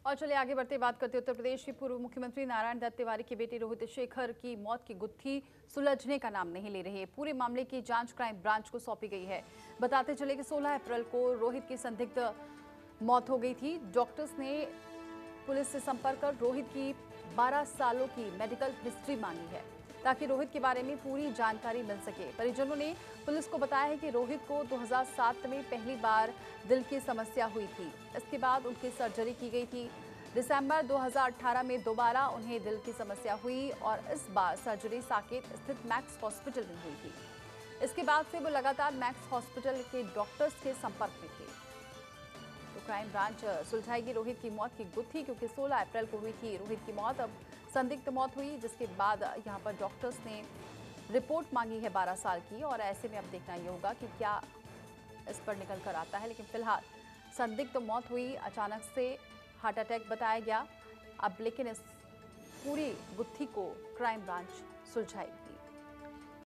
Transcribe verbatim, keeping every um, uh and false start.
और चलिए आगे बढ़ते बात करते उत्तर प्रदेश के पूर्व मुख्यमंत्री नारायण दत्त तिवारी के बेटे रोहित शेखर की मौत की गुत्थी सुलझने का नाम नहीं ले रही है। पूरे मामले की जांच क्राइम ब्रांच को सौंपी गई है। बताते चले कि सोलह अप्रैल को रोहित की संदिग्ध मौत हो गई थी। डॉक्टर्स ने पुलिस से संपर्क कर रोहित की बारह सालों की मेडिकल हिस्ट्री मांगी है ताकि रोहित के बारे में पूरी जानकारी मिल सके। परिजनों ने पुलिस को बताया है कि रोहित को दो हज़ार सात में पहली बार दिल की समस्या हुई थी। इसके बाद उनकी सर्जरी की गई थी। दिसंबर दो हज़ार अठारह में दोबारा उन्हें दिल की समस्या हुई और इस बार सर्जरी साकेत स्थित मैक्स हॉस्पिटल में हुई थी। इसके बाद से वो लगातार मैक्स हॉस्पिटल के डॉक्टर्स के संपर्क में थे। तो क्राइम ब्रांच सुलझाएगी रोहित की मौत की गुत्थी, क्योंकि सोलह अप्रैल को हुई थी रोहित की मौत। अब संदिग्ध मौत हुई, जिसके बाद यहां पर डॉक्टर्स ने रिपोर्ट मांगी है बारह साल की, और ऐसे में अब देखना ये होगा कि क्या इस पर निकल कर आता है। लेकिन फिलहाल संदिग्ध मौत हुई, अचानक से हार्ट अटैक बताया गया। अब लेकिन इस पूरी गुत्थी को क्राइम ब्रांच सुलझाएगी।